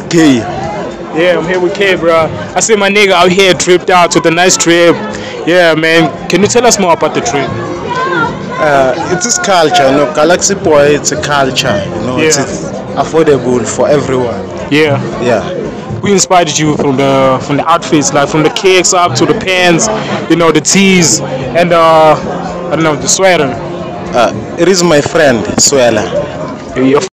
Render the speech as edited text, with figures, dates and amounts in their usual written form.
K. Yeah, I'm here with K, bro. I see my nigga out here tripped out with a nice trip. Yeah, man. Can you tell us more about the trip? It is culture, you know. Galaxy Boy, it's a culture, you know. Yeah. It's affordable for everyone. Yeah. Yeah. We inspired you from the outfits, like from the kicks up to the pants, you know, the tees, and I don't know, the sweater. It is my friend, Suela. Your